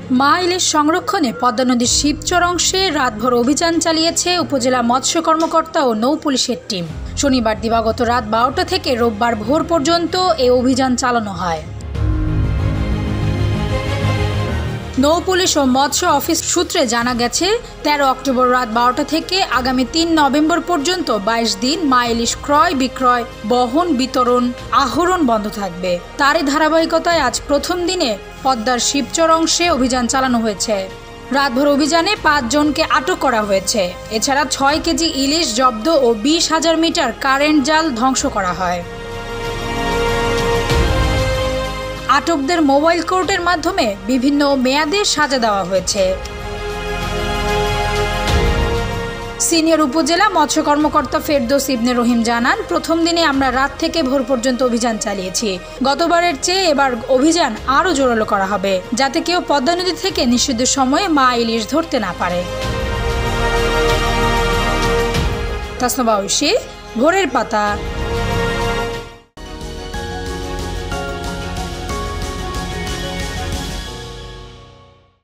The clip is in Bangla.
মা ইলিশ সংরক্ষণে পদ্মা নদীর শিবচর অংশে রাতভর অভিযান চালিয়েছে উপজেলা মৎস্য কর্মকর্তা ও নৌ পুলিশের টিম। শনিবার দিবাগত রাত 12টা থেকে রোববার ভোর পর্যন্ত এই অভিযান চালানো হয়। নৌ পুলিশ ও মৎস্য অফিস সূত্রে জানা গেছে, 13 অক্টোবর রাত 12টা থেকে আগামী 3 নভেম্বর পর্যন্ত 22 দিন মা ইলিশ ক্রয় বিক্রয়, বহন, বিতরণ, আহরণ বন্ধ থাকবে। তারই ধারাবাহিকতায় আজ প্রথম দিনে পদ্মার শিবচর অংশে অভিযান চালানো হয়েছে। রাতভর অভিযানে 5 জনকে আটক করা হয়েছে। এছাড়া 6 কেজি ইলিশ জব্দ ও 20,000 মিটার কারেন্ট জাল ধ্বংস করা হয়। আটকদের মোবাইল কোর্টের মাধ্যমে বিভিন্ন মেয়াদে সাজা দেওয়া হয়েছে। সিনিয়র উপজেলা মৎস্য কর্মকর্তা ফেরদৌস ইবনে রহিম জানান, প্রথম দিনে আমরা রাত থেকে ভোর পর্যন্ত অভিযান চালিয়েছি। গতবারের চেয়ে এবার অভিযান আরও জোরালো করা হবে, যাতে কেউ পদ্মা নদী থেকে নিষিদ্ধ সময়ে মা ইলিশ ধরতে না পারে। তাসনুবা ঐশী, ভোরের পাতা।